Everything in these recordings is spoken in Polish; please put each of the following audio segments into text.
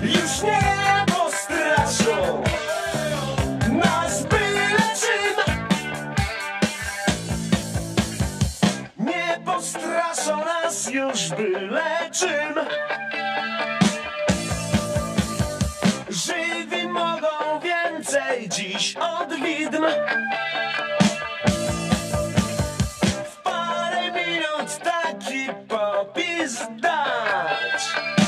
Już nie postraszą nas byle czym. Nie postraszą nas już byle czym. Żywi mogą więcej dziś od widm. W parę minut taki popis dać,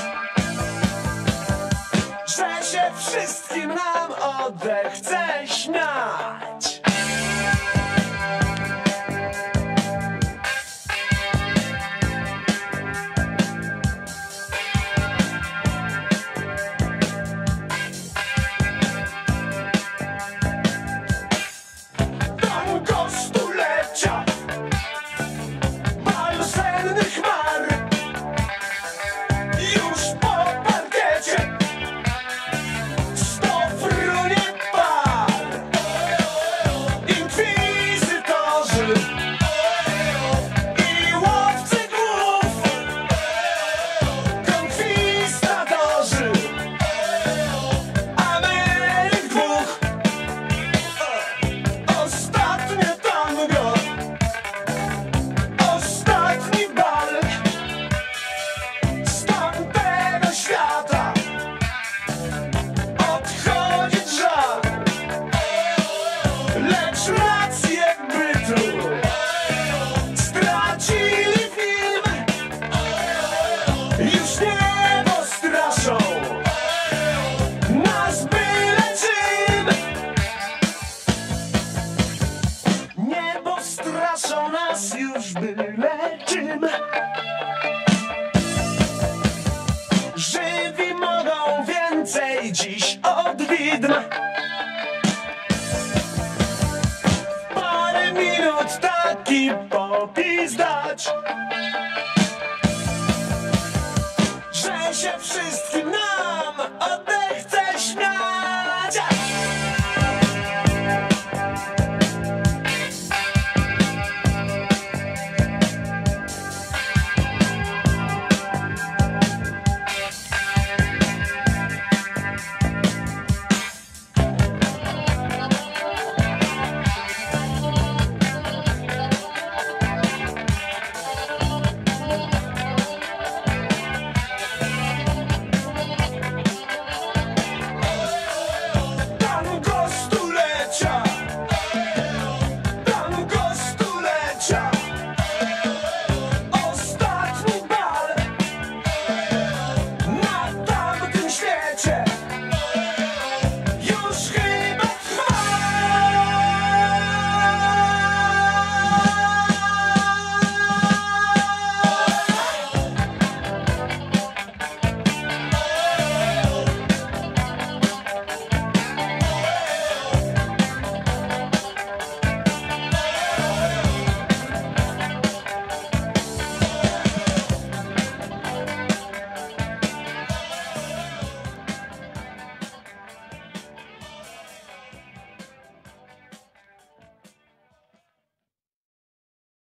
że się wszystkim nam odechce śmiać. Tango stulecia, bal sennych chmar, już po parkiecie 100 frunie par. Inkwizytorzy i łowcy głów, konkwistatorzy Ameryk dwóch. Ostatnie tango, ostatni bal z tamtego świata. Odchodzić żal, lecz rację bytu stracili film. Już nie postraszą nas byle czym. Nie postraszą nas już byle czym. Żywi mogą więcej dziś od widm. Parę minut taki popis dać, że się wszystkim